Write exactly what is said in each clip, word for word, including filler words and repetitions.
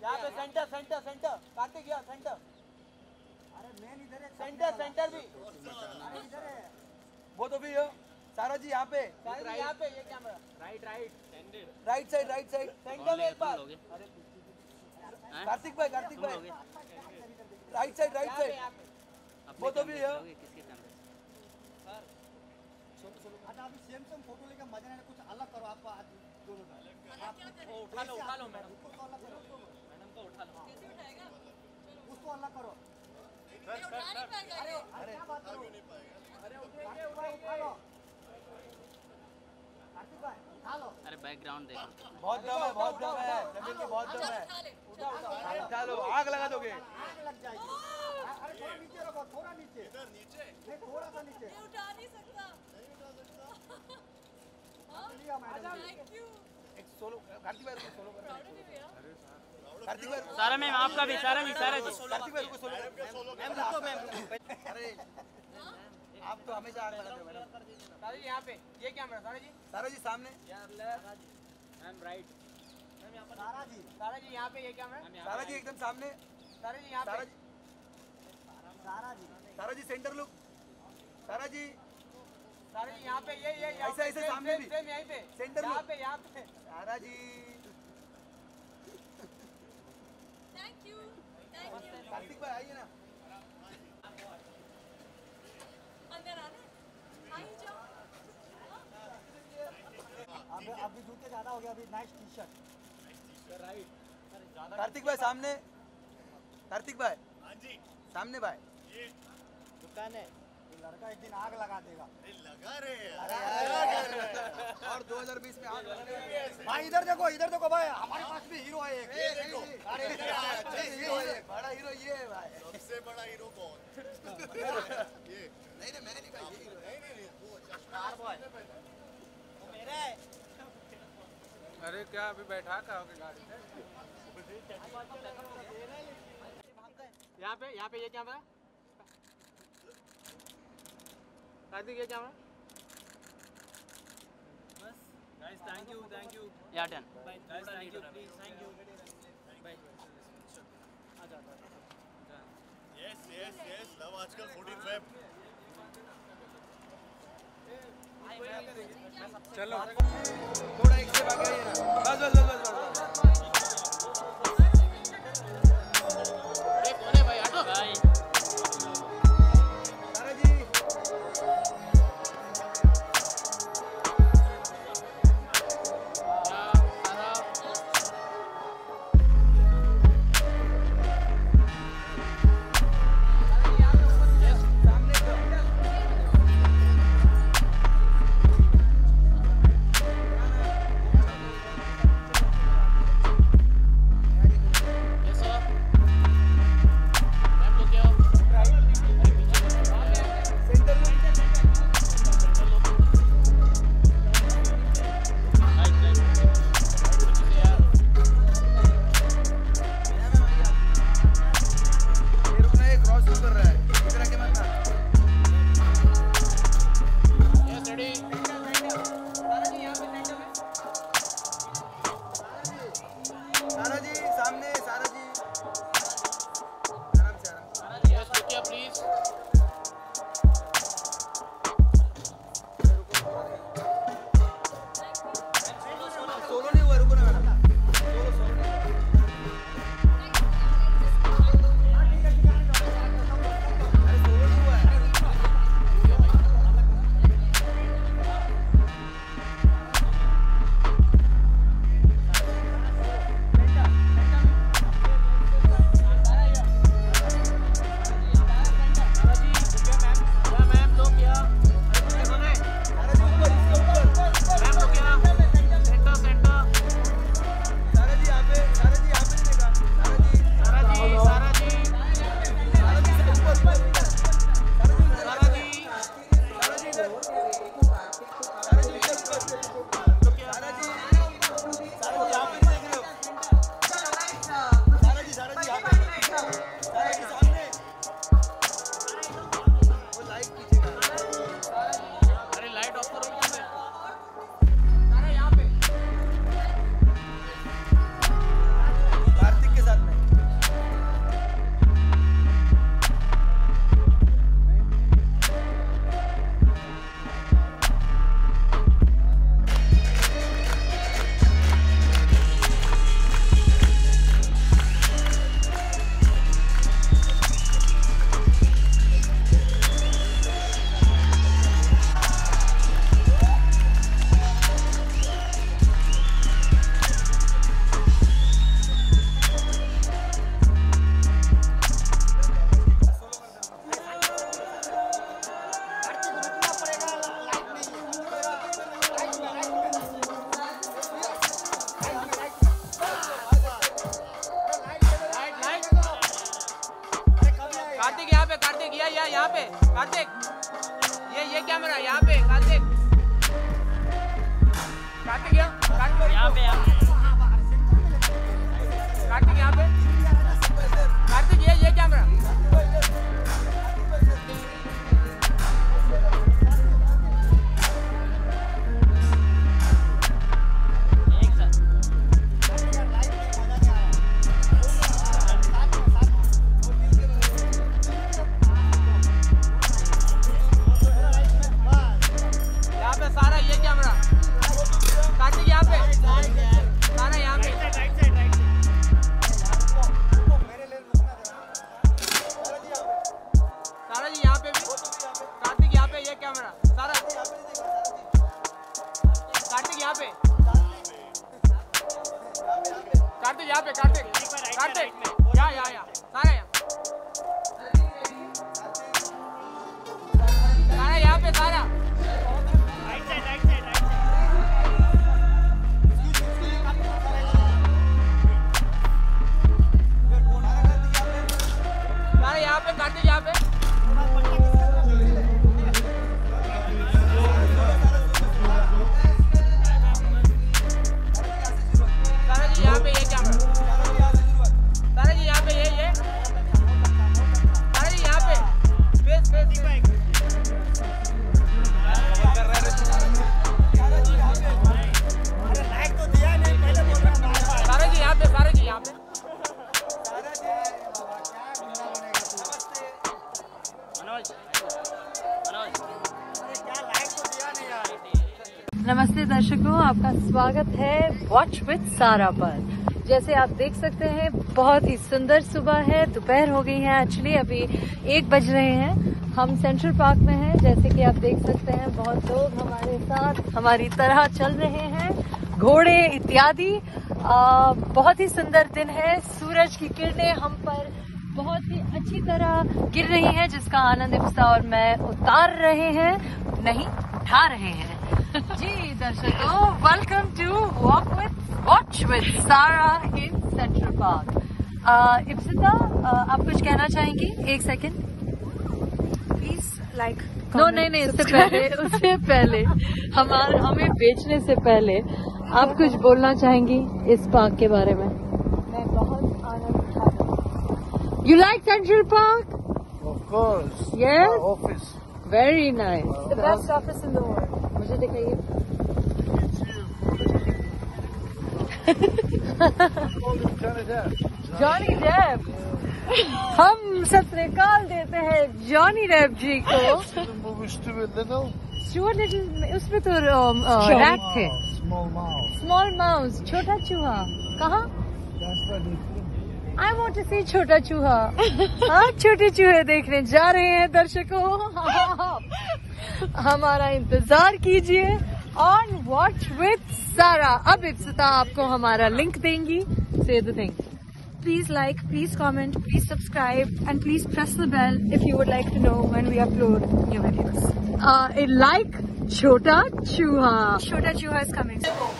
यहाँ पे centre centre centre Kartik यहाँ सेंटर। अरे मेन इधर है सेंटर सेंटर भी अरे इधर है वो तो भी हो सारा जी यहाँ पे सारा जी यहाँ पे ये camera right right right side right side centre में एक बार कार्तिक भाई कार्तिक भाई राइट साइड राइट साइड वो तो भी हो अच्छा अभी सेम सेम फोटो लेकर मजा नहीं कुछ अलग करो आप दोनों का उठा लो उठा लो मैडम उसको अलग करो मैडम को उठा लो कैसे उठाएगा? उसको अलग करो ये उठा नहीं पाएगा ये। अरे क्या बात करो अरे उठा उठा लो कार्तिक भाई उठा लो अरे बैकग्राउंड देखो बहुत दम है बहुत दम है जमीन की बहुत दम अच्छा है उठा ले। उठा उठा उठा लो आग लगा दोगे आग लग जाएगी अरे थोड़ा नीचे रखो थोड़ा नीचे इधर नीचे नहीं थोड़ा सा नीचे ये उठा नहीं सकता। लिया मैडम थैंक यू। एक सोलो कार्तिक भाई सोलो कर प्राउड ऑफ यू भैया। कार्तिक भाई सारा मैम आपका भी सारा जी सारा जी कार्तिक भाई को सोलो मैम रुको मैम अरे आप तो हमेशा आग लगाते हो मैडम सारा जी यहाँ पे ये कैमरा सारा जी सारा जी सामने मैम राइट सारा जी सारा जी यहाँ पे ये कैमरा सारा जी एकदम सामने सारा जी यहाँ सारा पे जी सारा जी सारा जी सेंटर लुक सारा जी सारा जी यहाँ पे ये ये यहाँ ऐसा- पे, ऐसे सेम- सामने सेम- भी। सेम यहीं पे सेंटर यहाँ में। पे यहाँ पे Sara ji thank you thank you. Kartik भाई आइए ना अंदर आना है? आ ही जाओ। अब अभी जूते ज्यादा हो गया अभी नाइस टी शर्ट कार्तिक भाई सामने कार्तिक भाई हाँ जी सामने भाई दुकान है लड़का एक दिन आग लगा देगा और दो हज़ार बीस में आग लगाने भाई इधर देखो इधर देखो भाई हमारे पास भी हीरो है एक ये देखो अरे हीरो है बड़ा हीरो ये है भाई सबसे बड़ा हीरो कौन? ये नहीं नहीं मैंने नहीं भाई ये हीरो है नहीं नहीं नहीं वो अच्छा कार बॉय वो मेरा है अरे क्या अभी बैठा का होगे गाड़ी पे यहाँ पे यहाँ पे ये कैमरा कार्तिक ये camera guys thank you thank you या done guys thank you please thank you bye yes yes yes love आजकल फोर्टीन फेब चलो थोड़ा एक से आगे आइए ना बस बस बस बस अरे कौन है भाई हटो भाई सारा जी यहाँ पे कार्तिक, ये ये कैमरा यहाँ पे कार्तिक, कार्तिक यहाँ, कार्तिक यहाँ पे यहाँ पे कार्तिक यहाँ पे, कार्तिक ये ये कैमरा। एक साथ यहाँ पे सारा ये कैमरा, कार्तिक यहाँ पे, सारा यहाँ पे। सारा जी यहाँ पे भी, कार्तिक यहाँ पे ये कैमरा, सारा कार्तिक यहाँ पे, कार्तिक यहाँ पे, कार्तिक कार्तिक यहाँ यहाँ यहाँ सारा यहाँ, सारा यहाँ पे सारा। सारा यहाँ पे, कार्तिक यहाँ पे, सारा जी यहाँ पे ये कैमरा, सारा जी यहाँ पे ये ये, सारा जी यहाँ पे फेस फेस सारा जी यहाँ पे, सारा जी यहाँ पे। मनोज मनोज नमस्ते दर्शकों, आपका स्वागत है वॉच विद सारा पर। जैसे आप देख सकते हैं बहुत ही सुंदर सुबह है, दोपहर हो गई है, एक्चुअली अभी एक बज रहे हैं। हम सेंट्रल पार्क में हैं, जैसे कि आप देख सकते हैं बहुत लोग हमारे साथ हमारी तरह चल रहे हैं, घोड़े इत्यादि। आ, बहुत ही सुंदर दिन है, सूरज की किरणें हम पर बहुत ही अच्छी तरह गिर रही हैं, जिसका आनंद इफ्सा और मैं उतार रहे हैं, नहीं उठा रहे हैं। जी दर्शकों, welcome to walk with watch with Sara in central park. Ipsita, आप कुछ कहना चाहेंगी? एक सेकेंड प्लीज। लाइक नो नहीं नहीं उससे पहले उससे पहले हमारे हमें बेचने से पहले आप कुछ बोलना चाहेंगी इस पार्क के बारे में? मैं बहुत आनंद उठाता हूँ। You like Central Park? Of course. Yes? Our office. Very nice, the best office in the world. मुझे दिखाइए। जॉनी डेप, हम सत्रे काल देते हैं जॉनी डेप जी को। स्टुअर्ट लिटिल, उसमें तो रैट थे। Small mouse. स्मॉल माउस, छोटा चूहा। कहाँ? That's what they I want to see छोटा चूहा। हाँ, छोटे चूहे देखने जा रहे हैं दर्शकों। हमारा इंतजार कीजिए ऑन वॉच विद सारा। अब इप्सिता आपको हमारा लिंक देंगी। से the thing, please like, please comment, please subscribe and please press the bell if you would like to know when we upload new videos. Like छोटा चूहा, छोटा चूहा इज कमिंग।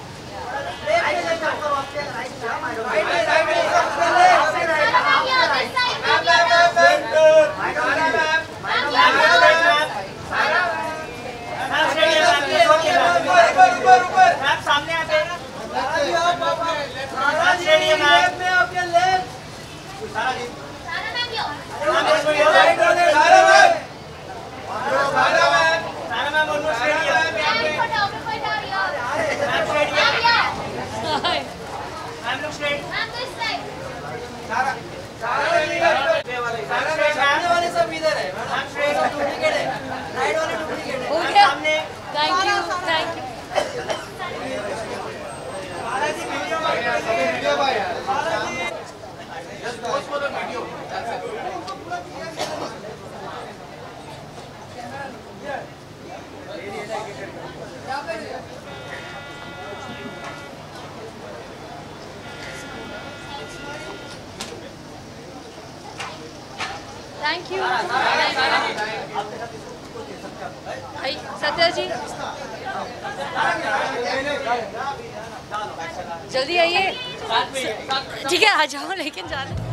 सामने आते हैं सब इधर है, डुप्लीकेट है, राइट वाले डुप्लीकेट है। सामने thank you thank you. Thank you Satya ji, जल्दी आइए। ठीक है, आ जाओ, लेकिन जाना